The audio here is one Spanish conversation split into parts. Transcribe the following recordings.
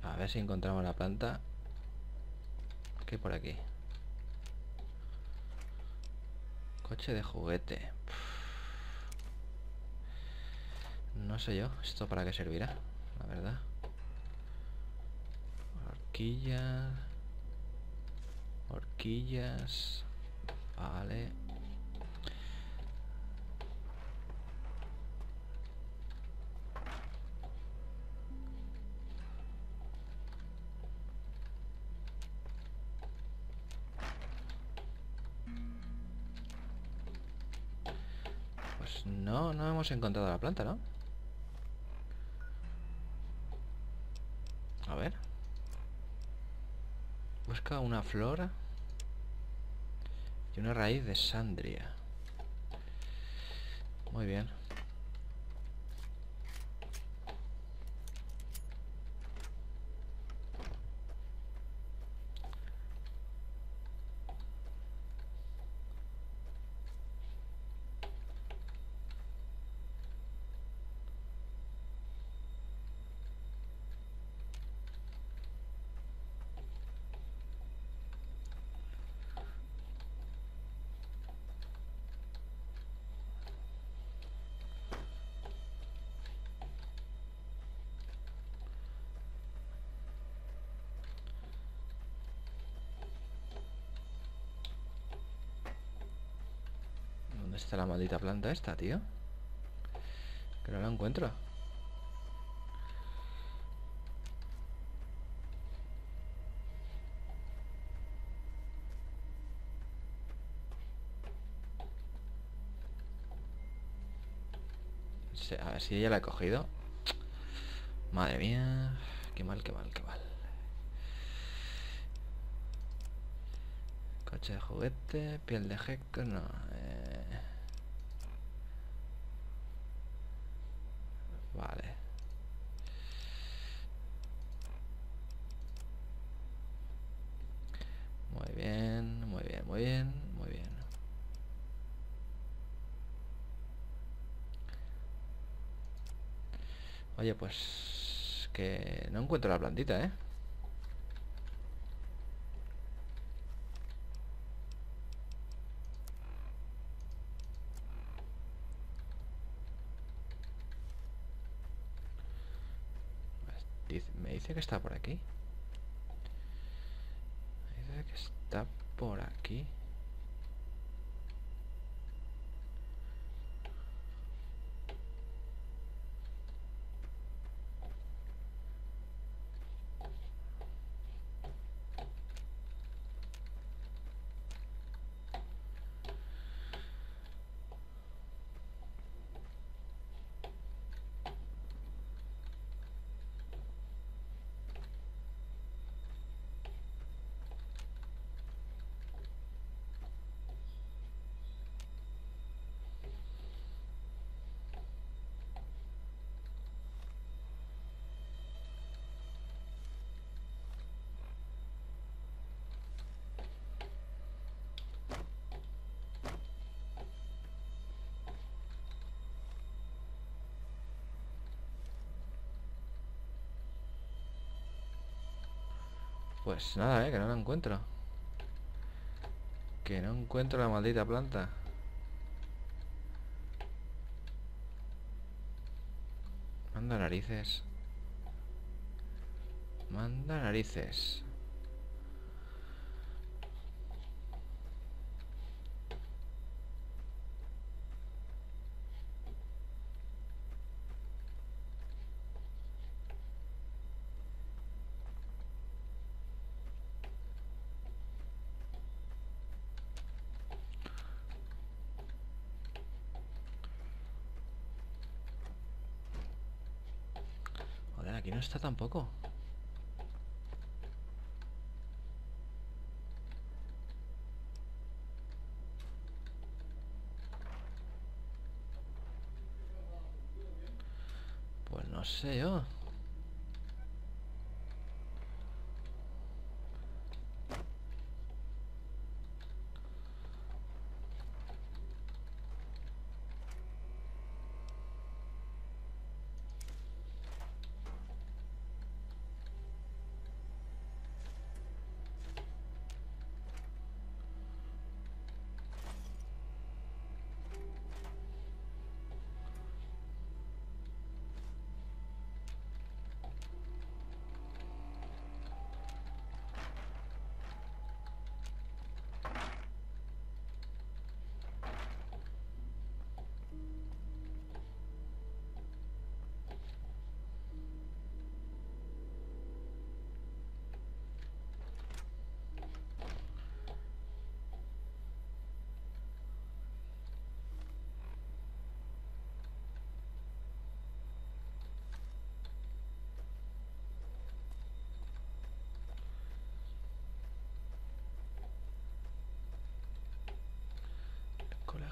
A ver si encontramos la planta. ¿Qué hay por aquí? Coche de juguete. No sé yo, ¿esto para qué servirá? La verdad. Horquillas. Horquillas. Vale. Pues no hemos encontrado la planta, ¿no? A ver. Busca una flor y una raíz de sandria. Muy bien. ¿Dónde está la maldita planta esta, tío? Que no la encuentro. A ver si ella la he cogido. Madre mía. Qué mal, qué mal, qué mal. Coche de juguete, piel de gecko, no. Vale. Muy bien, muy bien, muy bien, muy bien. Oye, pues... que no encuentro la plantita, ¿eh? Me dice que está por aquí. Me dice que está por aquí. Pues nada, que no la encuentro. Que no encuentro la maldita planta. Manda narices. Manda narices. Joder, aquí no está tampoco. Pues no sé yo.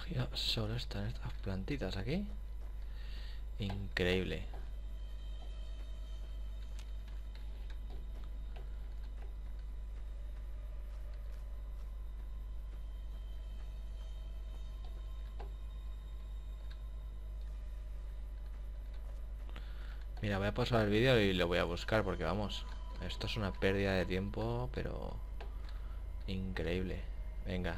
Cogido solo están estas plantitas aquí. Increíble. Mira, voy a pausar el vídeo y lo voy a buscar porque vamos, esto es una pérdida de tiempo, pero increíble. Venga.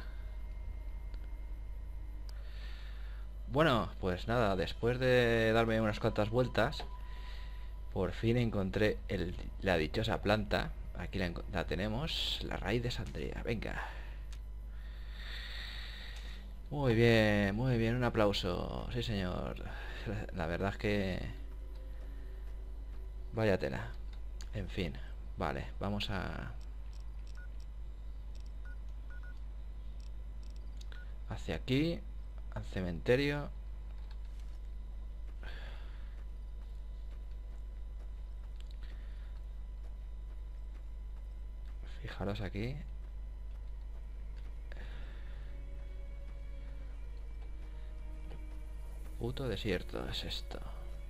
Bueno, pues nada, después de darme unas cuantas vueltas, por fin encontré la dichosa planta. Aquí la tenemos, la raíz de sandría. Venga. Muy bien, un aplauso. Sí, señor. La verdad es que... Vaya tela. En fin, vale, vamos a... Hacia aquí, al cementerio. Fijaros aquí. Puto desierto es esto.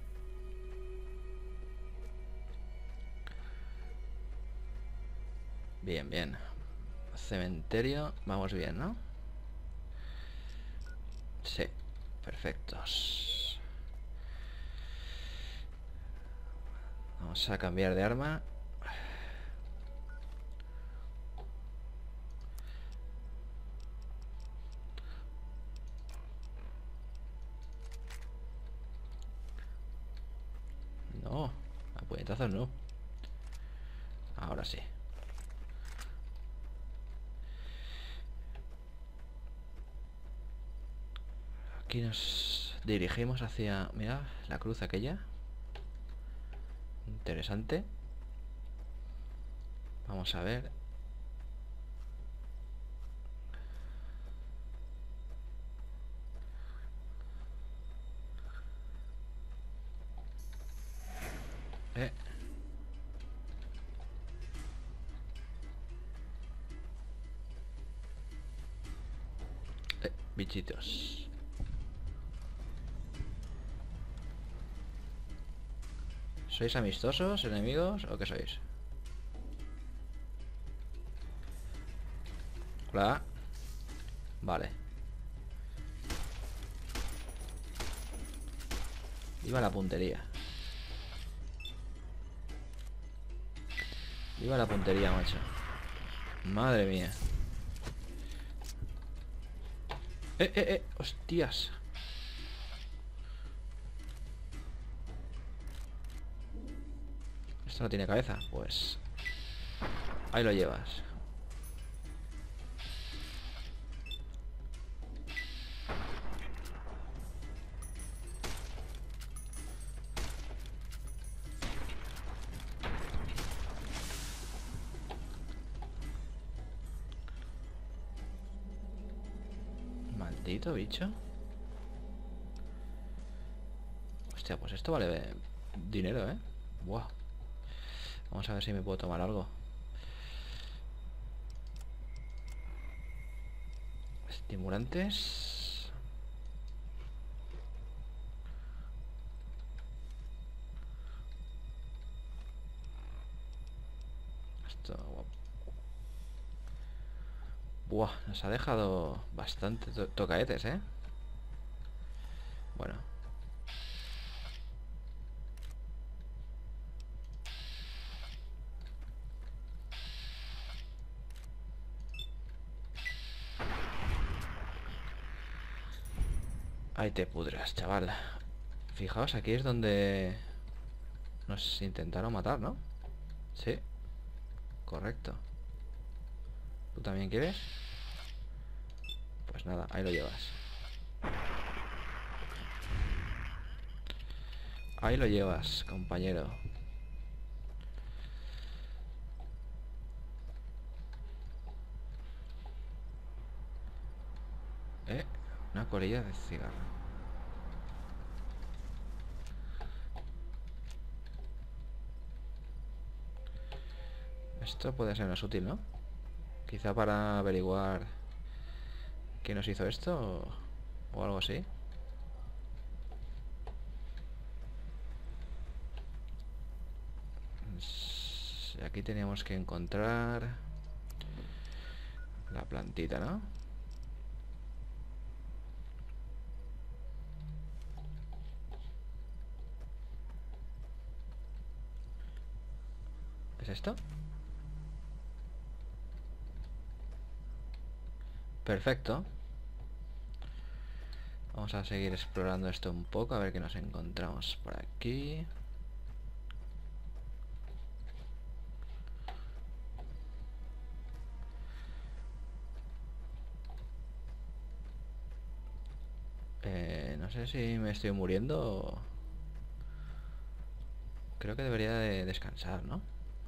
Bien, bien. Cementerio, vamos bien, ¿no? Sí, perfectos. Vamos a cambiar de arma. No, a puñetazos no. Ahora sí. Aquí nos dirigimos hacia... Mira, la cruz aquella. Interesante. Vamos a ver. Eh. Bichitos. ¿Sois amistosos, enemigos o qué sois? Hola. Vale. Viva la puntería. Viva la puntería, macho. Madre mía. Hostias. Esto no tiene cabeza. Pues... ahí lo llevas. Maldito bicho. Hostia, pues esto vale dinero, ¿eh? Buah. Vamos a ver si me puedo tomar algo. Estimulantes. Esto... Buah, nos ha dejado bastante tocaetes, ¿eh? Bueno. Ahí te pudras, chaval. Fijaos, aquí es donde nos intentaron matar, ¿no? Sí, correcto. ¿Tú también quieres? Pues nada, ahí lo llevas. Ahí lo llevas, compañero. Una colilla de cigarro. Esto puede sernos útil, ¿no? Quizá para averiguar quién nos hizo esto o algo así. Aquí teníamos que encontrar la plantita, ¿no? ¿Es esto? Perfecto. Vamos a seguir explorando esto un poco, a ver qué nos encontramos por aquí. No sé si me estoy muriendo o... Creo que debería de descansar, ¿no?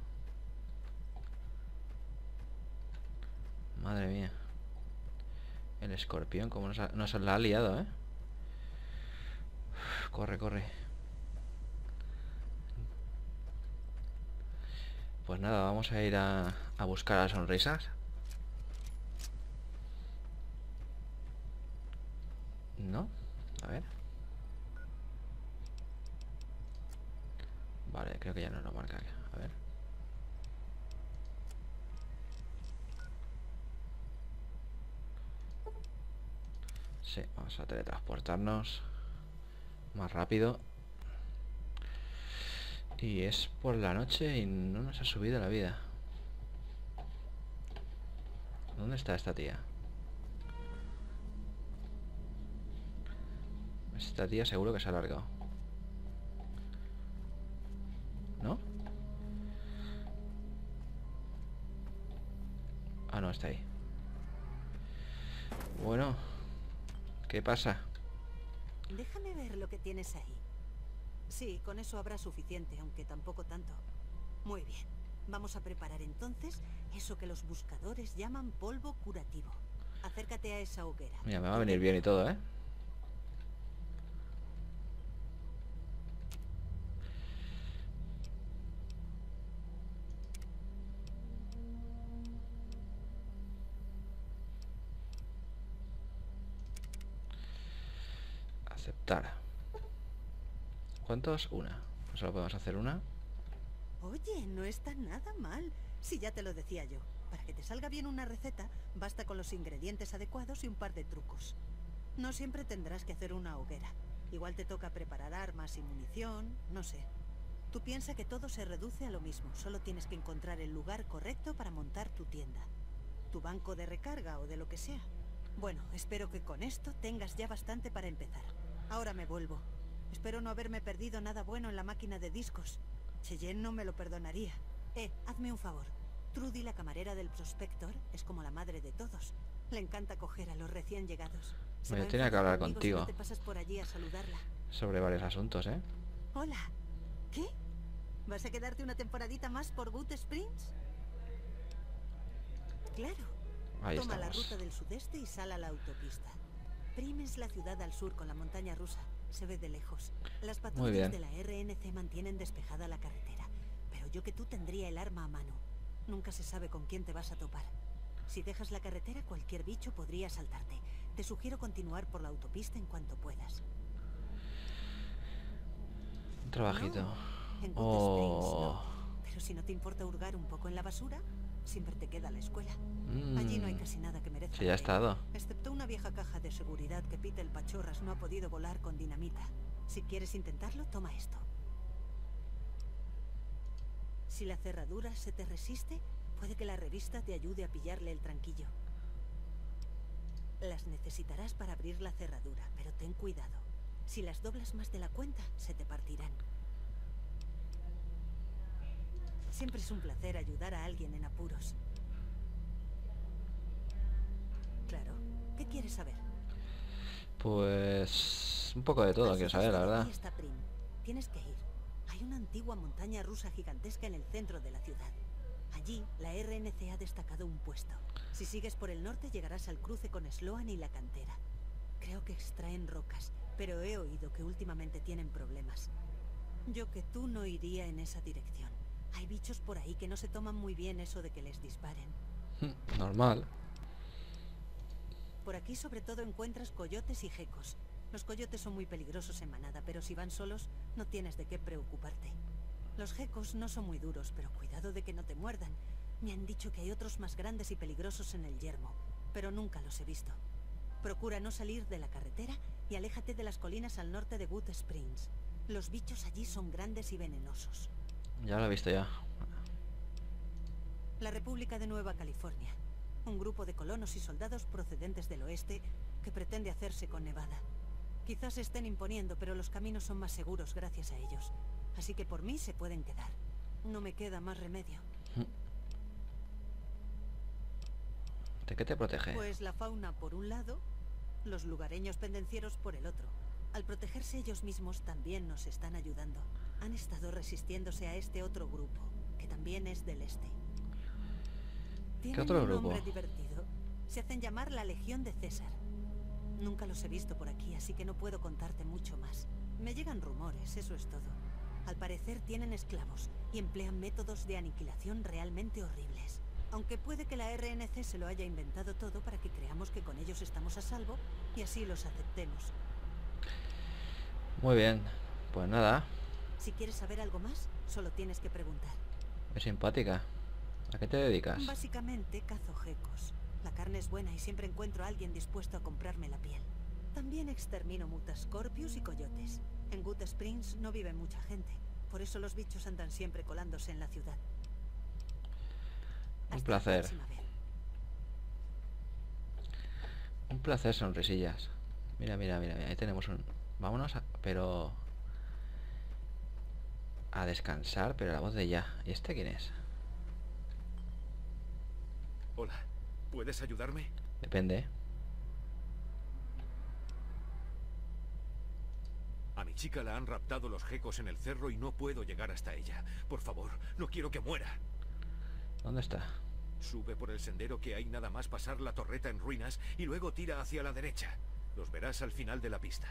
Madre mía. El escorpión, como nos la ha liado, ¿eh? Uf, corre, corre. Pues nada, vamos a ir a buscar las sonrisas. ¿No? A ver. Vale, creo que ya nos lo marca. A ver. Sí, vamos a teletransportarnos más rápido. Y es por la noche y no nos ha subido la vida. ¿Dónde está esta tía? Esta tía seguro que se ha alargado. ¿No? Ah, no, está ahí. Bueno, ¿qué pasa? Déjame ver lo que tienes ahí. Sí, con eso habrá suficiente, aunque tampoco tanto. Muy bien. Vamos a preparar entonces eso que los buscadores llaman polvo curativo. Acércate a esa hoguera. Mira, me va a venir bien y todo, ¿eh? Aceptar. ¿Cuántos? Una. Solo podemos hacer una. Oye, no está nada mal. Si ya te lo decía yo. Para que te salga bien una receta, basta con los ingredientes adecuados y un par de trucos. No siempre tendrás que hacer una hoguera. Igual te toca preparar armas y munición, no sé. Tú piensa que todo se reduce a lo mismo. Solo tienes que encontrar el lugar correcto para montar tu tienda. Tu banco de recarga o de lo que sea. Bueno, espero que con esto tengas ya bastante para empezar. Ahora me vuelvo. Espero no haberme perdido nada bueno en la máquina de discos. Cheyenne no me lo perdonaría. Hazme un favor. Trudy, la camarera del Prospector, es como la madre de todos. Le encanta coger a los recién llegados. Me tenía que hablar Si contigo no te pasas por allí a saludarla. sobre varios asuntos, ¿eh? Hola. ¿Qué? ¿Vas a quedarte una temporadita más por Boot Springs? Claro. Ahí Toma la estamos. ruta del sudeste y sal a la autopista. Prim es la ciudad al sur con la montaña rusa. Se ve de lejos. Las Muy patrullas bien. de la RNC mantienen despejada la carretera. Pero yo que tú tendría el arma a mano. Nunca se sabe con quién te vas a topar. Si dejas la carretera, cualquier bicho podría saltarte. Te sugiero continuar por la autopista en cuanto puedas. Un trabajito. No, en Good Springs Oh. no. Pero si no te importa hurgar un poco en la basura, siempre te queda la escuela. Allí no hay casi nada que merezca Sí, ya la he pena, estado. excepto una vieja caja de seguridad que Pete el Pachorras no ha podido volar con dinamita. Si quieres intentarlo, toma esto. Si la cerradura se te resiste, puede que la revista te ayude a pillarle el tranquillo. Las necesitarás para abrir la cerradura, pero ten cuidado. Si las doblas más de la cuenta, se te partirán. Siempre es un placer ayudar a alguien en apuros. Claro. ¿Qué quieres saber? Pues... un poco de todo, Al quiero saber, la sudeste de verdad. aquí está Prim. Tienes que ir. Hay una antigua montaña rusa gigantesca en el centro de la ciudad. Allí, la RNC ha destacado un puesto. Si sigues por el norte, llegarás al cruce con Sloan y la cantera. Creo que extraen rocas, pero he oído que últimamente tienen problemas. Yo que tú no iría en esa dirección. Hay bichos por ahí que no se toman muy bien eso de que les disparen. Normal. Por aquí sobre todo encuentras coyotes y gecos. Los coyotes son muy peligrosos en manada, pero si van solos, no tienes de qué preocuparte. Los gecos no son muy duros, pero cuidado de que no te muerdan. Me han dicho que hay otros más grandes y peligrosos en el yermo, pero nunca los he visto. Procura no salir de la carretera y aléjate de las colinas al norte de Good Springs. Los bichos allí son grandes y venenosos. Ya lo he visto ya. La República de Nueva California. Un grupo de colonos y soldados procedentes del oeste que pretende hacerse con Nevada. Quizás se estén imponiendo, pero los caminos son más seguros gracias a ellos. Así que por mí se pueden quedar. No me queda más remedio. ¿De qué te protege? Pues la fauna por un lado, los lugareños pendencieros por el otro. Al protegerse ellos mismos también nos están ayudando. Han estado resistiéndose a este otro grupo, que también es del este. Tienen ¿Qué otro un grupo? nombre divertido. Se hacen llamar la Legión de César. Nunca los he visto por aquí, así que no puedo contarte mucho más. Me llegan rumores, eso es todo. Al parecer tienen esclavos y emplean métodos de aniquilación realmente horribles. Aunque puede que la RNC se lo haya inventado todo para que creamos que con ellos estamos a salvo y así los aceptemos. Muy bien. Pues nada. Si quieres saber algo más, solo tienes que preguntar. Es simpática. ¿A qué te dedicas? Básicamente cazo gecos. La carne es buena y siempre encuentro a alguien dispuesto a comprarme la piel. También extermino mutascorpius y coyotes. En Good Springs no vive mucha gente. Por eso los bichos andan siempre colándose en la ciudad. Un Hasta placer. la próxima vez. Un placer, sonrisillas. Mira, mira, mira, mira. Ahí tenemos un... Vámonos a... Pero... A descansar, pero la voz de ya. ¿Y este quién es? Hola, ¿puedes ayudarme? Depende. A mi chica la han raptado los gecos en el cerro y no puedo llegar hasta ella. Por favor, no quiero que muera. ¿Dónde está? Sube por el sendero que hay nada más pasar la torreta en ruinas y luego tira hacia la derecha. Los verás al final de la pista.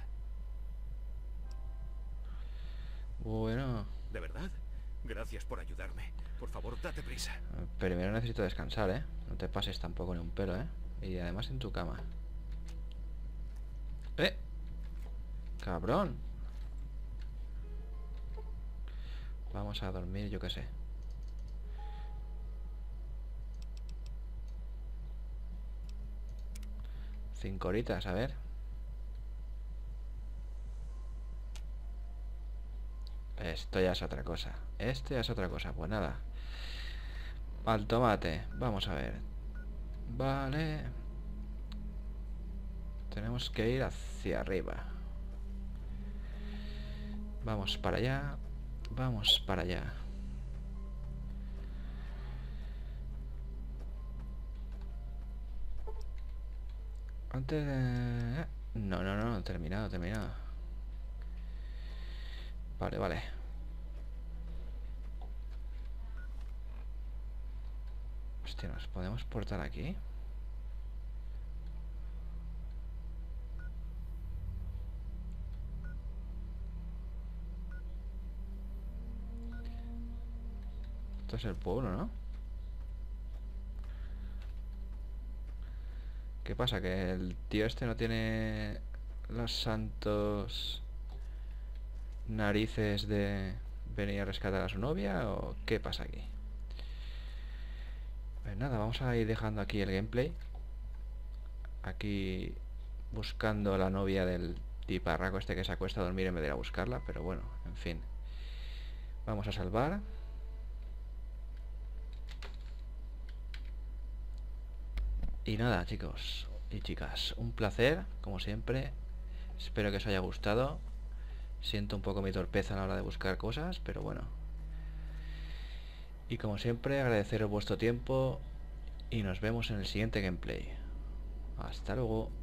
Bueno... ¿De verdad? Gracias por ayudarme. Por favor, date prisa. Primero necesito descansar, ¿eh? No te pases tampoco ni un pelo, ¿eh? Y además en tu cama. ¡Eh! ¡Cabrón! Vamos a dormir, yo qué sé. Cinco horitas, a ver. Esto ya es otra cosa. Esto ya es otra cosa. Pues nada. Al tomate. Vamos a ver. Vale. Tenemos que ir hacia arriba. Vamos para allá. Vamos para allá. Antes de... No, no, no. Terminado, terminado. Vale, vale. Hostia, ¿nos podemos portar aquí? Esto es el pueblo, ¿no? ¿Qué pasa? ¿Que el tío este no tiene los santos narices de venir a rescatar a su novia? ¿O qué pasa aquí? Pues nada, vamos a ir dejando aquí el gameplay. Aquí buscando a la novia del tiparraco este que se acuesta a dormir en vez de ir a buscarla. Pero bueno, en fin. Vamos a salvar. Y nada, chicos y chicas, un placer, como siempre. Espero que os haya gustado. Siento un poco mi torpeza a la hora de buscar cosas, pero bueno. Y como siempre, agradeceros vuestro tiempo y nos vemos en el siguiente gameplay. Hasta luego.